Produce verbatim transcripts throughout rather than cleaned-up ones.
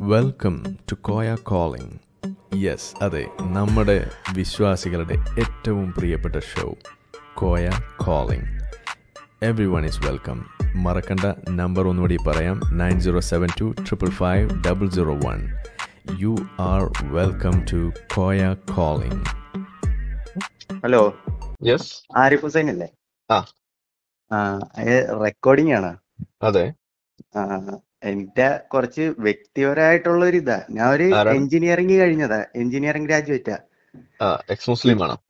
Welcome to Koya calling. Yes, അതെ, നമ്മുടെ വിശ്വാസികളുടെ ഏറ്റവും പ്രിയപ്പെട്ട show Koya calling. Every one is welcome. മറക്കണ്ട നമ്പർ ഒന്നുകൂടി പറയാം, nine zero seven two triple five double zero one. You are welcome to Koya calling. Hello, yes. Arif Hussain അല്ലേ? ആ റെക്കോർഡിംഗ് ആണ്. അതെ. ആ, എന്റെ കുറച്ച് വ്യക്തിപരമായിട്ടുള്ള ഒരു ഇതാ. ഞാൻ ഒരു ആരാണ്? എഞ്ചിനീയറിംഗ് കഴിഞ്ഞതാ, എഞ്ചിനീയറിംഗ് ഗ്രാജുവേറ്റാ. ആ, എക്സ് മുസ്ലിം ആണോ?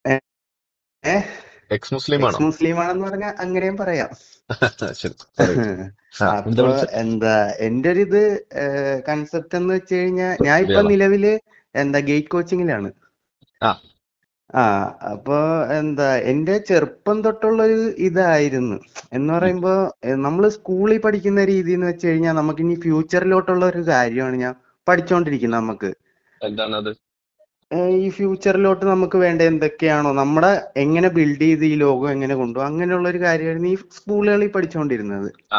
ഏഹ് എക്സ് മുസ്ലിം എക്സ് ആണോ? മുസ്ലിം ആണെന്ന് പറഞ്ഞാൽ അങ്ങനെയും പറയാം. ശരി, പറയൂ. ആ, എന്താ അപ്പൊ വിളിച്ചത്? എന്താ എന്റെ ഒരു ഇത് കൺസെപ്റ്റ് എന്ന് വെച്ച് കഴിഞ്ഞാൽ, ഞാൻ ഇപ്പൊ മലയാളം. നിലവില് എന്താ ഗേറ്റ് കോച്ചിങ്ങിലാണ്. ആ, ആ അപ്പൊ എന്താ എന്റെ ചെറുപ്പം തൊട്ടുള്ളൊരു ഇതായിരുന്നു എന്ന് ഉം, പറയുമ്പോ, എഹ് നമ്മള് സ്കൂളിൽ പഠിക്കുന്ന രീതി എന്ന് വെച്ച് കഴിഞ്ഞാൽ നമുക്ക് ഇനി ഫ്യൂച്ചറിലോട്ടുള്ള ഒരു കാര്യമാണ് ഞാൻ പഠിച്ചുകൊണ്ടിരിക്കുന്നത്. നമുക്ക് എന്താണത്? ഏഹ് ഈ ഫ്യൂച്ചറിലോട്ട് നമുക്ക് വേണ്ട എന്തൊക്കെയാണോ, നമ്മുടെ എങ്ങനെ ബിൽഡ് ചെയ്ത് ഈ ലോകം എങ്ങനെ കൊണ്ടുപോകും, അങ്ങനെയുള്ള ഒരു കാര്യമായിരുന്നു ഈ സ്കൂളുകളിൽ പഠിച്ചുകൊണ്ടിരുന്നത്. ആ,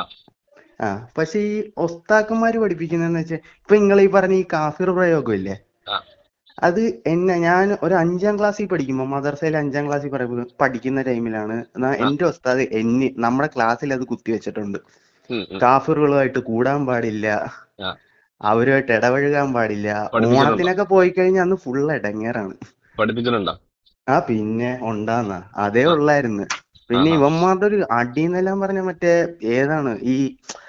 ആ പക്ഷെ ഈ ഒസ്താക്കന്മാര് പഠിപ്പിക്കുന്നതെന്ന് വെച്ചാൽ, ഇപ്പൊ നിങ്ങൾ ഈ പറഞ്ഞ ഈ കാഫിർ പ്രയോഗം ഇല്ലേ, ആ, അത് എന്നെ ഞാൻ ഒരു അഞ്ചാം ക്ലാസ്സിൽ പഠിക്കുമ്പോൾ, മദർസയിൽ അഞ്ചാം ക്ലാസ്സിൽ പറയുമ്പോൾ പഠിക്കുന്ന ടൈമിലാണ് ന- ആ, എന്റെ ഉസ്താദ് എന്നി നമ്മുടെ ക്ലാസ്സിൽ അത് കുത്തിവെച്ചിട്ടുണ്ട്. ഉം, ഉം, കാഫിറുകളുമായിട്ട് കൂടാൻ പാടില്ല, ആ. അവരുമായിട്ട് ഇടപഴകാൻ പാടില്ല. പഠിപ്പിച്ചിട്ടുണ്ടോ? ഓണത്തിനൊക്കെ പോയി കഴിഞ്ഞാൽ അന്ന് ഫുൾ ഇടങ്ങേറാണ്. പഠിപ്പിച്ചിട്ടുണ്ടോ? ആ പിന്നെ ഉണ്ടാന്ന അതേ ആ, ഉള്ളായിരുന്നു. പിന്നെ ആഹാ. ഇവന്മാരുടെ ഒരു അടി എന്നെല്ലാം പറഞ്ഞ മറ്റേ ഏതാണ് ഈ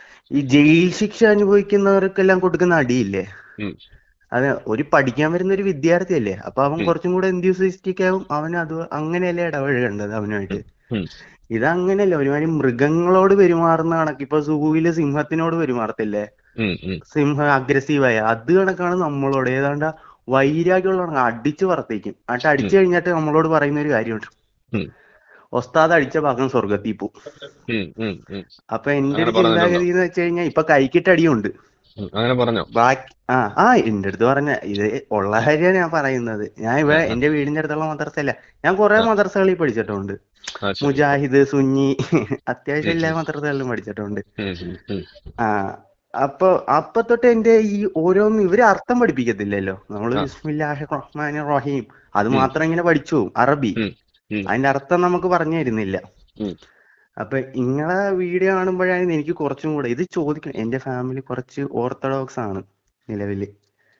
ഈ ജയിൽ ശിക്ഷ അനുഭവിക്കുന്നവർക്കെല്ലാം കൊടുക്കുന്ന അടിയില്ലേ, ഉം, അതെ. ഒരു പഠിക്കാൻ വരുന്ന ഒരു വിദ്യാർത്ഥിയല്ലേ, അപ്പൊ അവൻ ഉം, കുറച്ചും കൂടെ enthusiastic ആവും. അവൻ അത് അങ്ങനെയല്ലേ ഇടപഴകേണ്ടത് അവനുമായിട്ട്. ഉം, ഉം, ഇതങ്ങനെയല്ല, ഒരുമാതിരി മൃഗങ്ങളോട് പെരുമാറുന്ന കണക്ക്. ഇപ്പൊ സൂവില് സിംഹത്തിനോട് പെരുമാറത്തില്ലേ, ഉം, ഉം, സിംഹം അഗ്രസീവായ അത് കണക്കാണ് നമ്മളോട്. ഏതാണ്ട് വൈരാഗ്യമുള്ള കണക്ക് അടിച്ചു പറത്തേക്കും. എന്നിട്ട് അടിച്ചു ഉം, കഴിഞ്ഞിട്ട് നമ്മളോട് പറയുന്ന ഒരു കാര്യമുണ്ട്, ഉം, ഒസ്താദ് അടിച്ച ഭാഗം സ്വർഗത്തിൽ പോവും. ഉം, ഉം, ഉം. അപ്പൊ എന്റെ അങ്ങനെ ഒരു പറഞ്ഞിട്ടുണ്ടോ? ചിന്താഗതി എന്ന് വെച്ച് കഴിഞ്ഞാൽ, ഇപ്പൊ കൈക്കിട്ട് അടിയുണ്ട്. ഉം, അങ്ങനെ പറഞ്ഞോ? ബാക്കി ആ ആ എന്റെ അടുത്ത് പറഞ്ഞ ഇത് ഉള്ള കാര്യമാണ് ഞാൻ പറയുന്നത്. ഞാൻ ആ, ഇവിടെ ആ, എന്റെ വീടിന്റെ അടുത്തുള്ള മദ്രസയല്ല, ഞാൻ കുറെ ആ, മദ്രസകളിൽ പഠിച്ചിട്ടുണ്ട്. ആ, ശരി. മുജാഹിദ്, സുന്നി, അത്യാവശ്യം ഉം, എല്ലാ ഉം, മദ്രസകളിലും പഠിച്ചിട്ടുണ്ട്. ഉം, ഉം, ഉം. ആ അപ്പൊ അപ്പൊ തൊട്ട് എന്റെ ഈ ഓരോന്നും ഇവര് അർത്ഥം പഠിപ്പിക്കത്തില്ലല്ലോ. നമ്മള് ആ, ബിസ്മില്ലാഹി റഹ്മാനി റഹീം അത് ഉം, മാത്രം ഇങ്ങനെ പഠിച്ചു പോകും, അറബി. ഉം, ഉം, അതിന്റെ അർത്ഥം നമുക്ക് പറഞ്ഞു തരുന്നില്ല. ഉം. അപ്പൊ ഇങ്ങളെ വീഡിയോ കാണുമ്പോഴാണ് എനിക്ക് കുറച്ചും കൂടെ ഇത് ചോദിക്കണം. എന്റെ ഫാമിലി കുറച്ച് ഓർത്തഡോക്സ് ആണ് നിലവില്.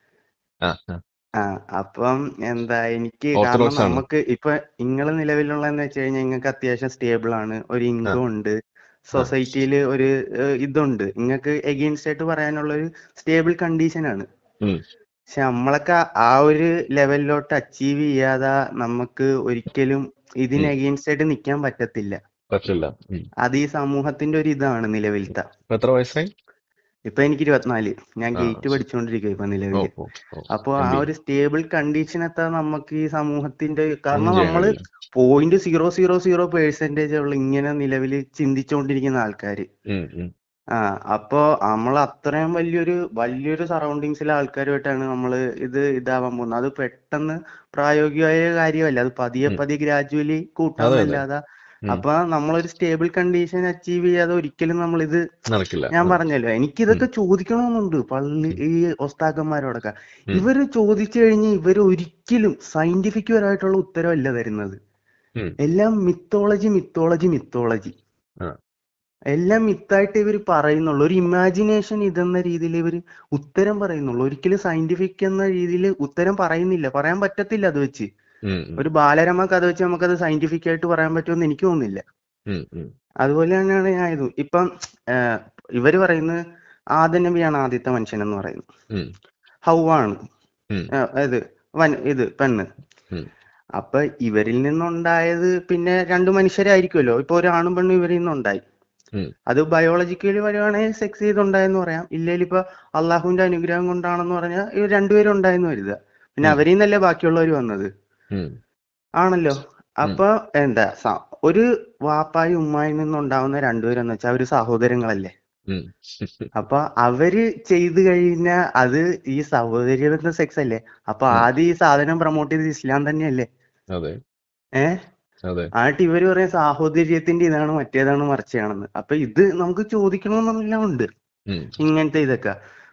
ആ, ആ. ആ അപ്പം എന്താ എനിക്ക് കാരണം ഓർത്തഡോക്സ് ആണ്. നമുക്ക് ഇപ്പൊ നിങ്ങള് നിലവിലുള്ളതെന്ന് വെച്ച് കഴിഞ്ഞാൽ നിങ്ങൾക്ക് അത്യാവശ്യം സ്റ്റേബിൾ ആണ്, ഒരു ആ, ഇൻകം ഉണ്ട്, ആ, സൊസൈറ്റിയിൽ ഒരു ഏഹ്, ഇതുണ്ട്, നിങ്ങൾക്ക് എഗെയിൻസ്റ്റ് ആയിട്ട് പറയാനുള്ള ഒരു സ്റ്റേബിൾ കണ്ടീഷൻ ആണ്. ഉം, പക്ഷെ നമ്മളൊക്കെ ആ ഒരു ലെവലിലോട്ട് അച്ചീവ് ചെയ്യാതെ നമുക്ക് ഒരിക്കലും ഇതിന് ഉം. എഗെയിൻസ്റ്റ് ആയിട്ട് നിൽക്കാൻ പറ്റത്തില്ല. പറ്റില്ല. ഉം. അത് ഈ സമൂഹത്തിന്റെ ഒരു ഇതാണ് നിലവിലത്തെ. ഇപ്പൊ എത്ര വയസ്സായി? ഇപ്പൊ എനിക്ക് ഇരുപത്തിനാല്, ഞാൻ ആ, ഗേറ്റ് ശരി. പഠിച്ചുകൊണ്ടിരിക്കുക ഇപ്പൊ ഓ, നിലവില്. ഓ, ഓ. അപ്പൊ എം ആ ബി ഒരു സ്റ്റേബിൾ കണ്ടീഷൻ എത്താൻ നമുക്ക് ഈ സമൂഹത്തിന്റെ, കാരണം ഒന്നും ചെയ്യാൻ നമ്മള് കഴിയില്ല. Point zero zero zero percentage ഉള്ള ഇങ്ങനെ നിലവിൽ ചിന്തിച്ചുകൊണ്ടിരിക്കുന്ന ആൾക്കാര്. ഉം, ഉം, ആ അപ്പൊ നമ്മൾ അത്രയും വലിയൊരു വലിയൊരു സറൗണ്ടിങ്സിലെ ആൾക്കാരുമായിട്ടാണ് നമ്മള് ഇത് ഇതാവാൻ പോകുന്നത്. അത് പെട്ടെന്ന് പ്രായോഗികമായ കാര്യമല്ല, അത് പതിയെ ഉം. പതിയെ ഗ്രാജുവലി അതെ, അതെ. കൂട്ടാന്നല്ലാതെ. ഉം. അപ്പൊ നമ്മളൊരു സ്റ്റേബിൾ കണ്ടീഷൻ അച്ചീവ് ചെയ്യാതെ ഒരിക്കലും നമ്മളിത്, നടക്കില്ല. ഞാൻ ആ. പറഞ്ഞല്ലോ ഉം, എനിക്കിതൊക്കെ ചോദിക്കണമെന്നുണ്ട് പള്ളി ഉം, ഈ ഒസ്താക്കന്മാരോടൊക്കെ. ഉം, ഇവര് ചോദിച്ചു കഴിഞ്ഞ് ഇവര് ഒരിക്കലും സയന്റിഫിക് പരമായിട്ടുള്ള ഉത്തരവല്ല തരുന്നത്. ഉം. എല്ലാം മിത്തോളജി മിത്തോളജി മിത്തോളജി ആ, എല്ലാം മിത്തായിട്ട് ഇവർ പറയുന്നുള്ളൂ. ഒരു ഇമാജിനേഷൻ ഇതെന്ന രീതിയിൽ ഇവർ ഉത്തരം പറയുന്നുള്ളൂ. ഒരിക്കലും സയന്റിഫിക് എന്ന രീതിയിൽ ഉത്തരം പറയുന്നില്ല, പറയാൻ പറ്റത്തില്ല. അത് വെച്ച് ഉം, ഉം, ഒരു ബാലരമ കഥ വെച്ച് നമുക്കത് സയന്റിഫിക് ആയിട്ട് പറയാൻ പറ്റുമെന്ന് എനിക്ക് തോന്നുന്നില്ല. ഉം, ഉം, അതുപോലെ തന്നെയാണ് ഞാൻ ഇത് ഇപ്പം ആഹ് ഇവര് പറയുന്നത് ആദം നബിയാണ് ആദ്യത്തെ മനുഷ്യൻ എന്ന് പറയുന്നത്, ഉം, ഹൗവ ആണ് ഉം, ആഹ് ഇത് വൻ ഇത് പെണ്ണ്. ഉം, അപ്പൊ ഇവരിൽ നിന്നുണ്ടായത് പിന്നെ രണ്ട് മനുഷ്യരായിരിക്കുമല്ലോ. ഇപ്പൊ ഒരു ആണും പെണ്ണും ഇവരിൽ നിന്നുണ്ടായി. ഉം, അത് ബയോളജിക്കലി വരുവാണെങ്കിൽ സെക്സ് ചെയ്തുണ്ടായെന്ന് പറയാം. ഇല്ലെങ്കിൽ ഇപ്പൊ അള്ളാഹുവിന്റെ അനുഗ്രഹം കൊണ്ടാണെന്ന് പറഞ്ഞാൽ ഇവർ രണ്ടുപേരും ഉണ്ടായെന്ന് കരുതുക. പിന്നെ ഉം, അവരിൽ നിന്നല്ലേ ബാക്കിയുള്ളവർ വന്നത്, ഉം, ആണല്ലോ. ഉം, അപ്പൊ എന്താ സ- ഒരു വാപ്പായും ഉമ്മായിൽ നിന്നുണ്ടാവുന്ന രണ്ടുപേരെന്ന് വെച്ചാൽ അവര് സഹോദരങ്ങളല്ലേ. ഉം. അപ്പൊ അവര് ചെയ്തു കഴിഞ്ഞ അത് ഈ സഹോദര്യ ബന്ധ സെക്സ് അല്ലേ. അപ്പൊ ഉം. ആദ്യം ഈ സാധനം പ്രൊമോട്ട് ചെയ്തത് ഇസ്ലാം തന്നെയല്ലേ. അതെ, ഏഹ് അതെ. ആയിട്ട് ഇവര് പറയാം സാഹോദര്യത്തിന്റെ ഇതാണ് മറ്റേതാണ് മറിച്ചാണെന്ന്. അപ്പൊ ഇത് നമുക്ക് ചോദിക്കണമെന്നെല്ലാം ഉണ്ട് ഉം, ഇങ്ങനത്തെ ഇതൊക്കെ.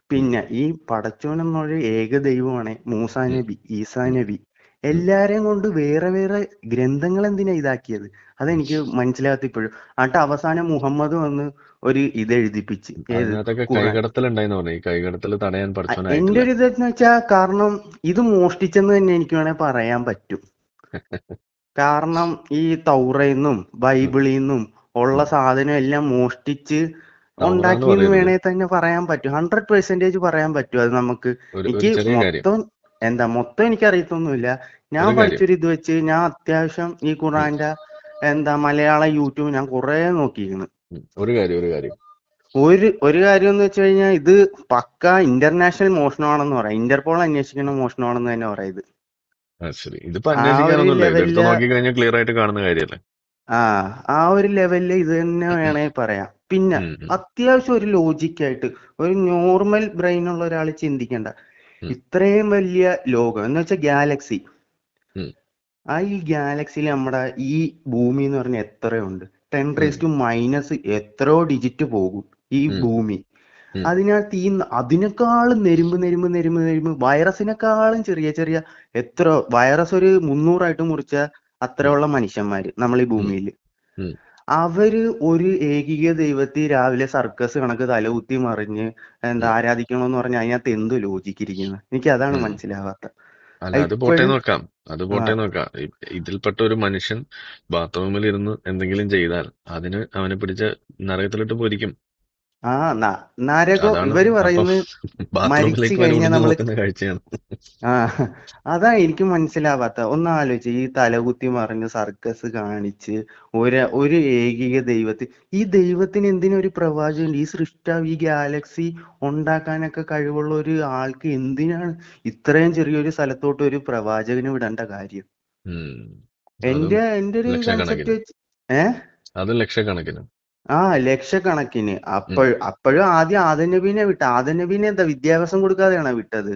പിന്നെ ഈ പടച്ചോൻ എന്നൊരു ഏക ദൈവമാണ് മൂസാ ഉം, നബി, ഈസാ ഉം, നബി. ഉം. എല്ലാരെയും കൊണ്ട് വേറെ വേറെ ഗ്രന്ഥങ്ങൾ എന്തിനാ ഇതാക്കിയത്? അതെനിക്ക് മനസ്സിലാകാത്ത ഇപ്പോഴും. എന്നിട്ട് അവസാനം മുഹമ്മദ് വന്ന് ഒരു ഇത് എഴുതിപ്പിച്ച്, ഏത് അതിനകത്തൊക്കെ ഖുറാൻ. കൈകടത്തലുണ്ടായിന്ന് പറഞ്ഞു. ഈ കൈകടത്തൽ തടയാൻ അ- പഠിച്ചോൻ എന്റെ ആയിട്ടില്ല. ഒരു ഇതെന്ന് വെച്ചാൽ, കാരണം ഇത് മോഷ്ടിച്ചെന്ന് തന്നെ എനിക്ക് വേണേൽ പറയാൻ പറ്റും. കാരണം ഈ തൗറയിന്നും ഉം, ബൈബിളിൽ ഉള്ള ഉം. സാധനം എല്ലാം മോഷ്ടിച്ച് തൗറാന്ന് ഉണ്ടാക്കിയെന്ന് പറയരുത്. വേണേ തന്നെ പറയാൻ പറ്റും. ഹൺഡ്രഡ് പെർസെന്റേജ് പറയാൻ പറ്റും അത് നമുക്ക്. ഒരു ഒരു എനിക്ക് ചെറിയ കാര്യം മൊത്തം എന്താ മൊത്തം എനിക്ക് അറിയത്തൊന്നുമില്ല. ഞാൻ ഒരു കാര്യം പഠിച്ചൊരു ഇത് വെച്ച് ഞാൻ അത്യാവശ്യം ഈ ഉം, ഖുറാന്റെ എന്താ മലയാളം യൂട്യൂബ് ഞാൻ കുറെ നോക്കിയിരുന്നു. ഉം. ഒരു കാര്യം ഒരു കാര്യം ഒരു ഒരു കാര്യം എന്ന് വെച്ച് കഴിഞ്ഞാൽ ഇത് പക്ക ഇന്റർനാഷണൽ മോഷണമാണെന്ന് പറയാം. ഇന്റർപോൾ അന്വേഷിക്കുന്ന മോഷണമാണെന്ന് തന്നെ പറയാം ഇത്. ആ ശരി. ഇതിപ്പോ ആ ഒരു അന്വേഷിക്കാനൊന്നുമില്ല. ഇതെടുത്ത് ലെവലില് നോക്കി കഴിഞ്ഞാൽ ക്ലിയർ ആയിട്ട് കാണുന്ന കാര്യമല്ലേ. ആ ആ ഒരു ലെവലില് ഇത് തന്നെ വേണേ പറയാം. പിന്നെ ഉം, ഉം, അത്യാവശ്യം ഒരു ലോജിക്കായിട്ട് ഒരു നോർമൽ ബ്രെയിൻ ഉള്ള ഒരാൾ ചിന്തിക്കണ്ട. ഉം, ഇത്രയും വലിയ ലോകം എന്ന് വെച്ചാൽ ഗാലക്സി, ഉം, ആ ഈ ഗാലക്സിയിൽ നമ്മുടെ ഈ ഭൂമി എന്ന് പറഞ്ഞാൽ എത്രയുണ്ട്? ടെൻ ഉം, റേസ് ടു മൈനസ് എത്രയോ ഡിജിറ്റ് പോകും ഈ ഉം, ഭൂമി. ഉം, അതിനകത്ത് ഈ ന- അതിനേക്കാളും നെരുമ്പ് നെരുമ്പ് നെരുമ്പ് നെരുമ്പ് വൈറസിനെക്കാളും ചെറിയ ചെറിയ എത്ര വൈറസ് ഒരു മുന്നൂറായിട്ട് മുറിച്ച ഉം, അത്രയുള്ള മനുഷ്യന്മാര് നമ്മൾ ഈ ഉം, ഭൂമിയിൽ. ഉം. അവര് ഒരു ഏകീക ദൈവത്തെ രാവിലെ സർക്കസ് കണക്ക് തലകുത്തി മറിഞ്ഞ് എന്താ ഉം, ആരാധിക്കണമെന്ന് പറഞ്ഞാൽ അതിനകത്ത് എന്ത് ലോജിക്കിരിക്കുന്നത്? എനിക്ക് അതാണ് ഉം. മനസ്സിലാവാത്ത. അല്ല, അത് പോട്ടെ ഇപ്പോഴും നോക്കാം. അത് ആ പോട്ടെ നോക്കാം. ഇ- ഇതിൽപ്പെട്ട ഒരു മനുഷ്യൻ ബാത്റൂമിൽ ഇരുന്ന് എന്തെങ്കിലും ചെയ്താൽ അതിന് അവനെ പിടിച്ച് നരകത്തിലിട്ട് പൊരിക്കും. ആ ന- നരകം അതാണ്. ഇവര് അപ്പം പറയുന്നത് മരിച്ചു ബാത്റൂമിലേക്ക് വരെ കഴിഞ്ഞാൽ ഒളിഞ്ഞു നമ്മള് നോക്കുന്ന കാഴ്ചയാണ്. ആ അതാ എനിക്ക് മനസ്സിലാവാത്ത. ഒന്ന് ആലോചിച്ച് ഈ തലകുത്തി മറിഞ്ഞ് സർക്കസ് കാണിച്ച് ഒരു ഒരു ഏകീക ദൈവത്തിൽ ഈ ദൈവത്തിന് എന്തിനൊരു പ്രവാചകൻ? ഈ സൃഷ്ടാവ് ഈ ഗാലക്സി ഉണ്ടാക്കാനൊക്കെ കഴിവുള്ള ഒരു ആൾക്ക് എന്തിനാണ് ഇത്രയും ചെറിയൊരു സ്ഥലത്തോട്ട് ഒരു പ്രവാചകന് വിടേണ്ട കാര്യം? ഉം. അതും എന്റെ എന്റെ ഒരു കൺസെപ്റ്റ് ലക്ഷക്കണക്കിന്. വെച്ച് ഏ അതും ലക്ഷക്കണക്കിന്. ആ ലക്ഷക്കണക്കിന്. ഉം. അപ്പോഴും അപ്പോഴും ആദ്യം ആദം നബീനെ വിട്ട. ആദം നബീനെ എന്താ വിദ്യാഭ്യാസം കൊടുക്കാതെയാണോ വിട്ടത്?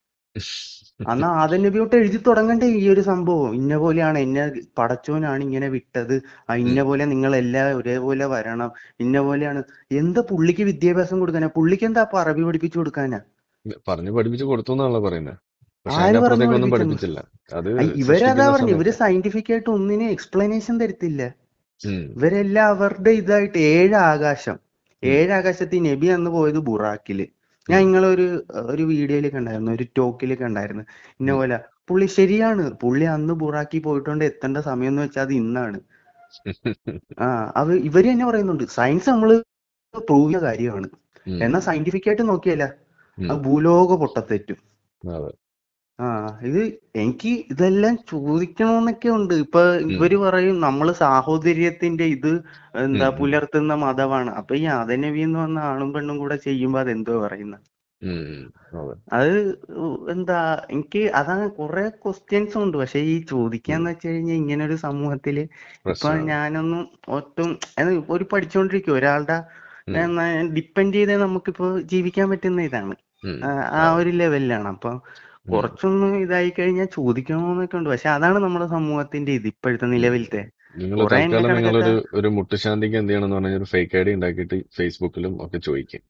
അന്ന് ആദം നബി തൊട്ട് എഴുതി തുടങ്ങണ്ടേ ഈ ഒരു സംഭവം? ഇന്ന പോലെയാണ് എന്നെ പടച്ചോനാണ് ഇങ്ങനെ വിട്ടത്, ആ ഇന്ന ഉം. പോലെ നിങ്ങൾ എല്ലാം ഒരേപോലെ വരണം, ഇന്ന പോലെയാണ്. എന്താ പുള്ളിക്ക് വിദ്യാഭ്യാസം കൊടുക്കാനാ? പുള്ളിക്ക് എന്താ അപ്പൊ അറബി പഠിപ്പിച്ചു കൊടുക്കാനാ? പറഞ്ഞു പഠിപ്പിച്ച് കൊടുത്തു എന്നാണല്ലോ പറയുന്നത്. പക്ഷെ ആര് അതിന്റെ പറഞ്ഞു അപ്പുറത്തേക്കൊന്നും പഠിപ്പിച്ചെന്ന്? പഠിപ്പിച്ചില്ല. അത് ഐ, ഇവരതാ സൃഷ്ടിക്കുന്ന പറഞ്ഞു, ഇവര് സമയത്ത്. സയന്റിഫിക് ആയിട്ട് ഒന്നിനും എക്സ്പ്ലനേഷൻ തരത്തില്ല. ഉം. ഇവരെല്ലാം അവരുടെ ഇതായിട്ട് ഏഴ് ആകാശം ഉം. ഏഴ് ആകാശത്തിൽ നബി അന്ന് പോയത് ബുറാക്കില്. ഞാൻ ഉം. നിങ്ങളെ ഒരു ഒരു വീഡിയോയിൽ കണ്ടായിരുന്നു, ഒരു ടോക്കിൽ കണ്ടായിരുന്നു. ഇന്ന ഉം. പോലെ പുള്ളി ശരിയാണ്, പുള്ളി അന്ന് ബുറാക്കി പോയിട്ടുണ്ട് എത്തേണ്ട സമയം എന്ന് വെച്ചാൽ അത് ഇന്നാണ്. ആ അത് ഇവര് തന്നെ പറയുന്നുണ്ട്, സയൻസ് നമ്മള് പ്രൂവ് ചെയ്യുന്ന കാര്യമാണ്. ഉം. എന്നാൽ സയന്റിഫിക് ആയിട്ട് നോക്കിയല്ല അത് ഉം. ഭൂലോക പൊട്ടത്തെറ്റും. അതെ. ആ ഇത് എനിക്ക് ഇതെല്ലാം ചോദിക്കണമെന്നൊക്കെ ഉണ്ട്. ഇപ്പൊ ഉം. ഇവര് പറയും നമ്മള് സാഹോദര്യത്തിന്റെ ഇത് ഉം. എന്താ ഉം. പുലർത്തുന്ന മതമാണ്. അപ്പൊ ഈ ആദനബി എന്ന് വന്ന ആണും പെണ്ണും കൂടെ ചെയ്യുമ്പോ അതെന്തോ പറയുന്നത്? ഉം. അതെ. അത് ഉ- എന്താ എനിക്ക് അതാണ് കുറെ ക്വസ്റ്റ്യൻസ് ഉണ്ട്. പക്ഷെ ഈ ഉം. ചോദിക്കാന്ന് വെച്ച് കഴിഞ്ഞാൽ ഇങ്ങനെ ഒരു സമൂഹത്തില് ഇപ്പൊ പ്രശ്നമാണ്. ഞാനൊന്നും ഒട്ടും അത് ഒരു പഠിച്ചുകൊണ്ടിരിക്കും ഒരാളുടെ ഉം. ഡിപ്പെൻഡ് ചെയ്തേ നമുക്കിപ്പോ ജീവിക്കാൻ പറ്റുന്ന ഇതാണ്. ഉം. ആ ആ അതെ. ഒരു ലെവലിലാണ്. അപ്പൊ ഉം. കുറച്ചൊന്ന് ഇതായി കഴിഞ്ഞാൽ ചോദിക്കണമെന്നൊക്കെ ഉണ്ട്. പക്ഷെ അതാണ് നമ്മുടെ സമൂഹത്തിന്റെ ഇത് ഇപ്പോഴത്തെ ഉം. നിലവിലത്തെ. നിങ്ങൾ കുറെ എന്നെ തൽക്കാലം കണക്കത്തെ നിങ്ങളൊരു ഒരു മുട്ടുശാന്തിക്ക് എന്ത് ചെയ്യണമെന്ന് പറഞ്ഞാൽ ഒരു ഫേക്ക് ഐ ഡി ഉണ്ടാക്കിയിട്ട് ഫേസ്ബുക്കിലും ഒക്കെ ചോദിക്കും.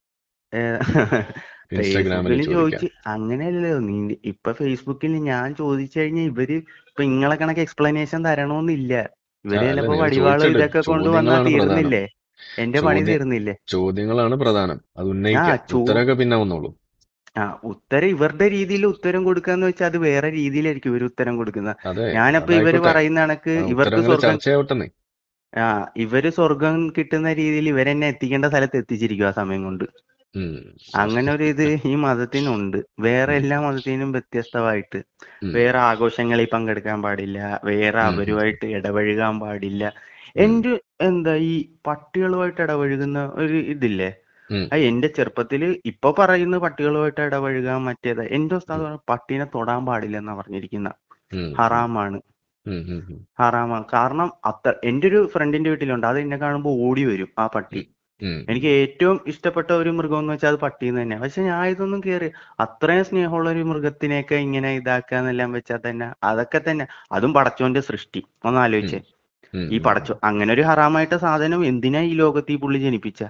ഇൻസ്റ്റാഗ്രാമിൽ ഫേസ്ബുക്കിൽ ചോദിക്കാം. ചോദിച്ച് അങ്ങനെയല്ലല്ലോ നീ. ഇപ്പൊ ഫേസ്ബുക്കിൽ ഞാൻ ചോദിച്ചു കഴിഞ്ഞാൽ ഇവര് ഇപ്പൊ ഇങ്ങളെ കണക്ക് എക്സ്പ്ലനേഷൻ തരണമെന്നില്ല. ആ, ഇവര് അല്ല, ചിലപ്പോ നിങ്ങൾ വടിവാളും ചോദിച്ചിട്ട് ഇതൊക്കെ കൊണ്ടുവന്നാ ചോദ്യങ്ങളാണ് പ്രധാനം. തീർന്നില്ലേ? എന്റെ പണി ചോദ്യ തീർന്നില്ലേ? ചോദ്യങ്ങളാണ് പ്രധാനം. അത് ആ ഉന്നയിക്കാം. ചോ ഉത്തരമൊക്കെ പിന്നെ വന്നോളൂ. ആ ഉത്തരം ഇവരുടെ രീതിയിൽ ഉത്തരം കൊടുക്കാന്ന് വെച്ചാൽ അത് വേറെ രീതിയിലായിരിക്കും ഇവർ ഉത്തരം കൊടുക്കുന്നത്. അതെ, ഞാനപ്പോ ഇവര് അതായിക്കോട്ടെ. പറയുന്ന കണക്ക് ആ ഇവർക്ക് ഉത്തരങ്ങൾ സ്വർഗം ചർച്ചയാവട്ടെന്നേ. ആ ഇവര് സ്വർഗം കിട്ടുന്ന രീതിയിൽ ഇവരെന്നെ എത്തിക്കേണ്ട സ്ഥലത്ത് എത്തിച്ചിരിക്കും ആ സമയം കൊണ്ട്. ഉം. അങ്ങനെ ഒരു ഇത് ഈ മതത്തിനുണ്ട്. വേറെ ഉം. എല്ലാ മതത്തിനും വ്യത്യസ്തമായിട്ട് ഉം. വേറെ ആഘോഷങ്ങളിൽ പങ്കെടുക്കാൻ പാടില്ല, വേറെ ഉം. ഉം. അവരുമായിട്ട് ഇടപഴകാൻ പാടില്ല. ഉം. എന്റെ എന്താ ഈ പട്ടികളുമായിട്ട് ഇടപഴകുന്ന ഒരു ഇതില്ലേ? ഉം. അത് എന്റെ ചെറുപ്പത്തില് ഇപ്പൊ പറയുന്ന പട്ടികളുമായിട്ട് ഇടപഴകാൻ മറ്റേത് എന്റെ ഉസ്താദ് ഉം. പറഞ്ഞു, പട്ടീനെ തൊടാൻ പാടില്ല എന്നാ പറഞ്ഞിരിക്കുന്ന. ഉം. ഉം. ഹറാമാണ്, ഉം. ഉം. ഉം. ഹറാമാണ്. കാരണം അത്ര എന്റെ ഒരു ഫ്രണ്ടിന്റെ വീട്ടിലുണ്ട്, അത് എന്നെ കാണുമ്പോൾ ഓടി വരും ആ പട്ടി. ഉം. എനിക്ക് ഏറ്റവും ഇഷ്ടപ്പെട്ട ഒരു മൃഗം എന്ന് വെച്ചാൽ അത് പട്ടിന്ന് തന്നെയാണ്. പക്ഷെ ഞാൻ ഇതൊന്നും കേറി അത്രയും സ്നേഹമുള്ള ഒരു മൃഗത്തിനെയൊക്കെ ഇങ്ങനെ ഇതാക്കാന്നെല്ലാം വെച്ചാൽ തന്നെ അതൊക്കെ തന്നെ അതും പടച്ചോന്റെ സൃഷ്ടി. ഒന്ന് ഉം. ആലോചിച്ചേ, ഉം. ഈ ഉം. പടച്ചോ അങ്ങനെ ഒരു ഹറാമായിട്ട സാധനം എന്തിനാ ഈ ലോകത്ത് ഈ പുള്ളി ജനിപ്പിച്ച?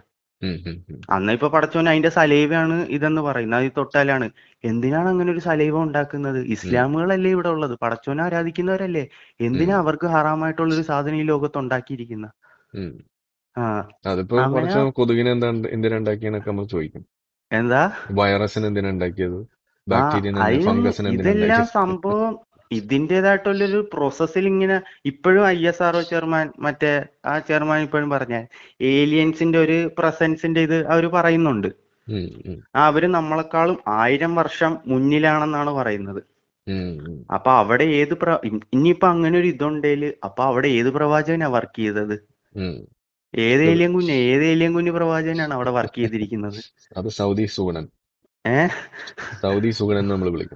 ഉം, ഉം, ഉം, അന്ന് ഇപ്പൊ പടച്ചോൻ അതിന്റെ സലൈവയാണ് ഇതെന്ന് പറയുന്നത്, അത് തൊട്ടാലാണ്. എന്തിനാണ് അങ്ങനെ ഒരു സലൈവ ഉണ്ടാക്കുന്നത്? ഉം, ഇസ്ലാമുകളല്ലേ ഇവിടെ ഉള്ളത്, പടച്ചോനെ ആരാധിക്കുന്നവരല്ലേ. ഉം, എന്തിനാ അവർക്ക് ഹറാമായിട്ടുള്ള ഒരു സാധനം ഈ ലോകത്ത് ഉണ്ടാക്കിയിരിക്കുന്ന? ഉം. ആ അതിപ്പോ അങ്ങനെ കുറച്ച് കൊതുകിനെ എന്താ എന്തിനാ ഉണ്ടാക്കിയെന്നൊക്കെ നമ്മൾ ചോദിക്കും. എന്താ വൈറസിന് എന്തിനാ ഉണ്ടാക്കിയത്, ആ ബാക്ടീരിയനെ എന്തിനാ, അതിന് ഫംഗസിന് എന്തിനാ ഇതെല്ലാം ഉണ്ടാക്കിയത്? സംഭവം ഇതിൻ്റെതായിട്ടുള്ളൊരു പ്രോസസ്സിൽ ഇങ്ങനെ ഇപ്പോഴും I S R O chairman മറ്റേ ആ ചെയർമാൻ ഇപ്പോഴും പറഞ്ഞ ഏലിയൻസിന്റെ ഒരു പ്രസൻസിന്റെ ഇത് അവർ പറയുന്നുണ്ട്. ഉം, ഉം, ആ അവര് നമ്മളെക്കാളും ആയിരം വർഷം മുന്നിലാണെന്നാണ് പറയുന്നത്. ഉം, ഉം, അപ്പൊ അവിടെ ഏത് പ്ര ഇ- ഇനിയിപ്പോ അങ്ങനെ ഒരു ഇതുണ്ടേല് അപ്പൊ അവിടെ ഏത് പ്രവാചകനാ വർക്ക് ചെയ്തത്? ഉം. ഏത് ഇത് ഏലിയൻ കുഞ്ഞ് ഏത് ഏലിയൻ കുഞ്ഞ് പ്രവാചകനാണ് അവിടെ വർക്ക് ചെയ്തിരിക്കുന്നത്? അത് സൗദി സുഗണൻ, ഏഹ് സൗദി സുഗണൻ നമ്മൾ വിളിക്കും.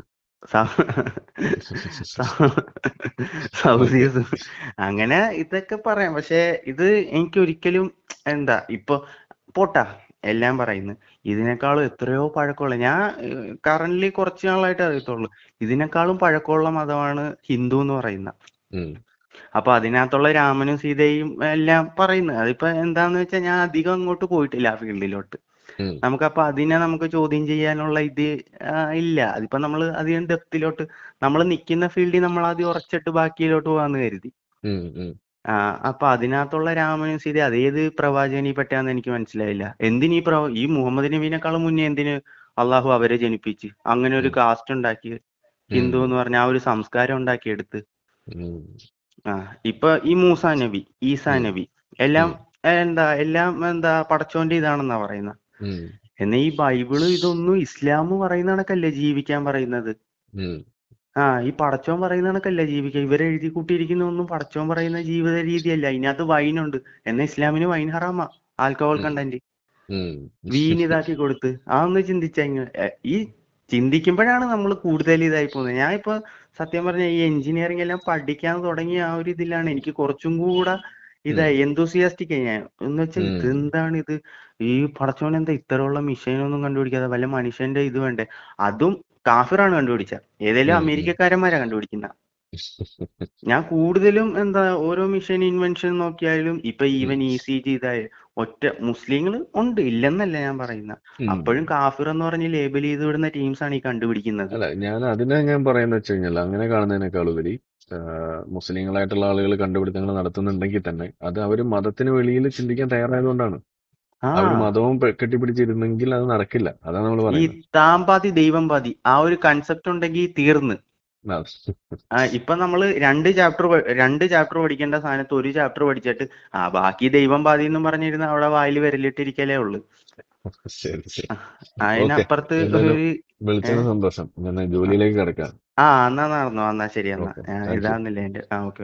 Saudi okay. അങ്ങനെ ഇതൊക്കെ പറയാം. പക്ഷെ ഇത് എനിക്ക് ഒരിക്കലും എന്താ ഇപ്പൊ പോട്ടാ എല്ലാം പറയുന്നത് ഇതിനേക്കാളും എത്രയോ പഴക്കമുള്ള, ഞാൻ കറന്റ്ലി കുറച്ച് നാളായിട്ട് അറിയത്തുള്ളൂ, ഇതിനേക്കാളും പഴക്കമുള്ള മതമാണ് ഹിന്ദു എന്ന് പറയുന്ന. ഉം, അപ്പൊ അതിനകത്തുള്ള രാമനും സീതയും എല്ലാം പറയുന്നത് അതിപ്പോ എന്താന്ന് വെച്ചാൽ ഞാൻ അധികം അങ്ങോട്ട് പോയിട്ടില്ല ആ ഫീൽഡിലോട്ട്. ഉം, നമുക്കപ്പൊ അതിനെ നമുക്ക് ചോദ്യം ചെയ്യാനുള്ള ഇത് ആ, ഇല്ല. അതിപ്പോ നമ്മൾ അധികം ഡെപ്തിലോട്ട് നമ്മൾ നിൽക്കുന്ന ഫീൽഡിൽ നമ്മൾ ആദ്യം ഉറച്ചിട്ട് ബാക്കിയിലോട്ട് പോകാന്ന് കരുതി. ഉം, ഉം, ആ അപ്പൊ അതിനകത്തുള്ള രാമനും സീത അതേത് പ്രവാചകനീ പറ്റാന്ന് എനിക്ക് മനസ്സിലായില്ല. എന്തിനീ പ്രവ ഈ മുഹമ്മദ് നബീനേക്കാളും മുന്നേ എന്തിന് അള്ളാഹു അവരെ ജനിപ്പിച്ച് അങ്ങനെ ഒരു ഉം, കാസ്റ്റ് ഉണ്ടാക്കി ഹിന്ദു ഉം, എന്ന് പറഞ്ഞ ആ ഒരു സംസ്കാരം ഉണ്ടാക്കിയെടുത്ത്. ഉം, ആ ഇപ്പൊ ഈ മൂസാ നബി ഈസാ ഉം, നബി എല്ലാം ഉം, എന്താ എല്ലാം എന്താ പടച്ചോന്റെ ഇതാണെന്നാ പറയുന്നത്. ഉം, എന്നാ ഈ ബൈബിള് ഇതൊന്നും ഇസ്ലാം പറയുന്ന കണക്കല്ലേ ജീവിക്കാൻ പറയുന്നത്. ഉം, ആ ഈ പടച്ചോൻ പറയുന്ന കണക്കല്ല ജീവിക്കുക. ഇവരെ എഴുതി കൂട്ടിയിരിക്കുന്ന ഒന്നും പടച്ചോൻ പറയുന്ന ജീവിത രീതിയല്ല. ഇതിനകത്ത് വൈനുണ്ട്, എന്നാ ഇസ്ലാമിന് വൈൻ ഹറാമാ, ആൽക്കഹോൾ ഉം, കണ്ടന്റ് ഉം. വീൻ ഇതാക്കി കൊടുത്ത്. ആ ഒന്ന് ചിന്തിച്ച ഈ ചിന്തിക്കുമ്പോഴാണ് നമ്മൾ കൂടുതൽ ഇതായി പോകുന്നത്. ഞാൻ ഇപ്പൊ സത്യം പറഞ്ഞ ഈ എഞ്ചിനീയറിംഗ് എല്ലാം പഠിക്കാൻ തുടങ്ങിയ ആ ഒരു ഇതിലാണ് എനിക്ക് കുറച്ചും കൂടെ ഉം, ഇതായി എന്തൂസിയാസ്റ്റിക് ഞാൻ എന്ന് വെച്ചാൽ ഉം, ഇതെന്താണ് ഇത്, ഈ പടച്ചോൻ എന്താ ഇത്തരമുള്ള മിഷൈനൊന്നും കണ്ടുപിടിക്കാതെ വല്ല മനുഷ്യന്റെ ഇത് വേണ്ടേ? അതും കാഫിറാണ് കണ്ടുപിടിച്ച, ഏതെങ്കിലും ഉം, ഉം. അമേരിക്കക്കാരന്മാരാ കണ്ടുപിടിക്കുന്ന. ഞാൻ കൂടുതലും എന്താ ഓരോ മിഷൻ ഇൻവെൻഷൻ നോക്കിയാലും ഇപ്പൊ ഉം, ഈവൻ ഇ സി ജി ഇതായ ഒറ്റ മുസ്ലിങ്ങൾ ഉണ്ട്, ഇല്ലെന്നല്ല ഞാൻ പറയുന്ന. ഉം. അപ്പോഴും കാഫിർ എന്ന് പറഞ്ഞ് ലേബൽ ചെയ്ത് വിടുന്ന ടീംസ് ആണ് ഈ കണ്ടുപിടിക്കുന്നത്. അല്ല, ഞാൻ അതിനെ ഞാൻ പറയുന്നത് വെച്ച് കഴിഞ്ഞാൽ അങ്ങനെ കാണുന്നതിനേക്കാൾ ഉപരി ആഹ്, മുസ്ലിങ്ങളായിട്ടുള്ള ആളുകൾ കണ്ടുപിടുത്തങ്ങൾ നടത്തുന്നുണ്ടെങ്കിൽ തന്നെ അത് അവർ മതത്തിന് വെളിയിൽ ചിന്തിക്കാൻ തയ്യാറായതുകൊണ്ടാണ്. ആ അവർ മതവും പെ- കെട്ടിപ്പിടിച്ചിരുന്നെങ്കിൽ അത് നടക്കില്ല. അതാണ് നമ്മൾ ഈ പറയുന്നത്. താൻ പാതി ദൈവം പാതി ആ ഒരു കൺസെപ്റ്റ് ഉണ്ടെങ്കിൽ തീർന്ന്. ആ. ആ ഇപ്പൊ നമ്മള് രണ്ട് ചാപ്റ്റർ രണ്ട് ചാപ്റ്റർ പഠിക്കേണ്ട സാധനത്ത് ഒരു ചാപ്റ്റർ പഠിച്ചിട്ട് ആ ബാക്കി ദൈവം പാതി എന്നും പറഞ്ഞിരുന്ന അവിടെ വായിൽ വിരലിട്ടിരിക്കലേ ഉള്ളു. ശരി, ശരി. ആ, ഓക്കെ. അതിനപ്പുറത്ത് എന്തായാലും ഒരു വിളിച്ചത് ഏഹ് സന്തോഷം. ഞാൻ ആ ജോലിയിലേക്ക് കിടക്കാം. ആ, എന്നാ നടന്നോ, എന്നാ ശരി, എന്നാ ഓക്കെ, ആ, താങ്ക് യു. ഇതാന്നില്ല എന്റെ ആ ഓക്കെ.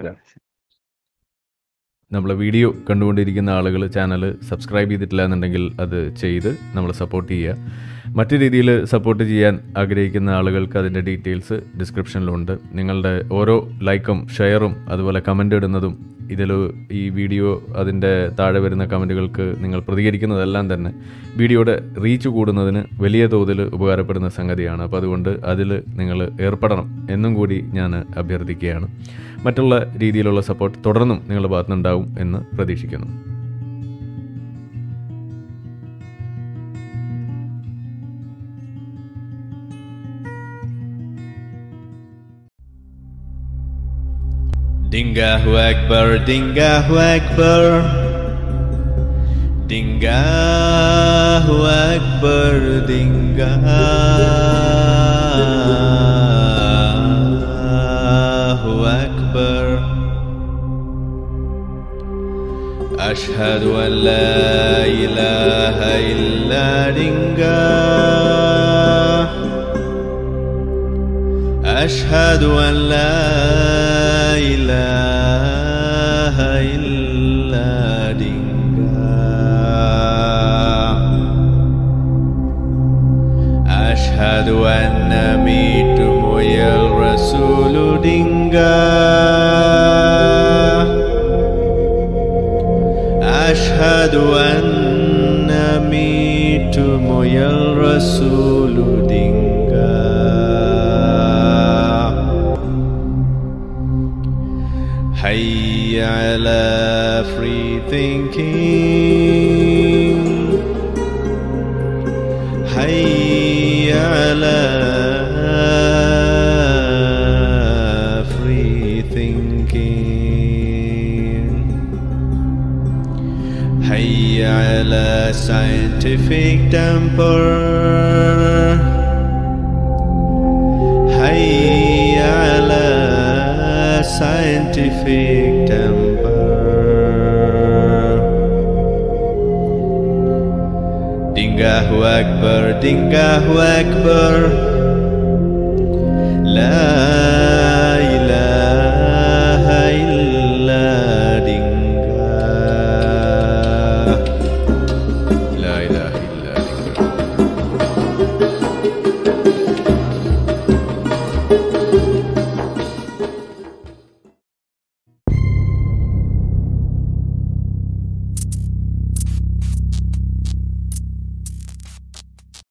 നമ്മളെ വീഡിയോ കണ്ടുകൊണ്ടിരിക്കുന്ന ആളുകൾ ചാനൽ സബ്സ്ക്രൈബ് ചെയ്തിട്ടില്ല എന്നുണ്ടെങ്കിൽ അത് ചെയ്ത് നമ്മളെ സപ്പോർട്ട് ചെയ്യുക. മറ്റു രീതിയിൽ സപ്പോർട്ട് ചെയ്യാൻ ആഗ്രഹിക്കുന്ന ആളുകൾക്ക് അതിൻ്റെ ഡീറ്റെയിൽസ് ഡിസ്ക്രിപ്ഷനിലുണ്ട്. നിങ്ങളുടെ ഓരോ ലൈക്കും ഷെയറും അതുപോലെ കമൻ്റ് ഇടുന്നതും ഇതിൽ ഈ വീഡിയോ അതിൻ്റെ താഴെ വരുന്ന കമൻറ്റുകൾക്ക് നിങ്ങൾ പ്രതികരിക്കുന്നതെല്ലാം തന്നെ വീഡിയോയുടെ റീച്ച് കൂടുന്നതിന് വലിയ തോതിൽ ഉപകാരപ്പെടുന്ന സംഗതിയാണ്. അപ്പോൾ അതുകൊണ്ട് അതിൽ നിങ്ങൾ ഏർപ്പെടണം എന്നും കൂടി ഞാൻ അഭ്യർത്ഥിക്കുകയാണ്. മറ്റുള്ള രീതിയിലുള്ള സപ്പോർട്ട് തുടർന്നും നിങ്ങളുടെ ഭാഗത്തുനിന്നുണ്ടാവും എന്ന് പ്രതീക്ഷിക്കുന്നു. Dingahu Akbar, Dingahu Akbar, Dingahu Akbar, Dingahu Akbar. Ashhadu an la ilaha illa Dingah. أشهد أن لا إله إلا دينك. أشهد أن ميتم يا الرسول دينك. أشهد أن ميتم يا الرسول دينك. حي على free thinking. Hayya ala free thinking. Hayya ala scientific temper. Hayya ala scientific temper. Dingahu Akbar, Dingahu Akbar. La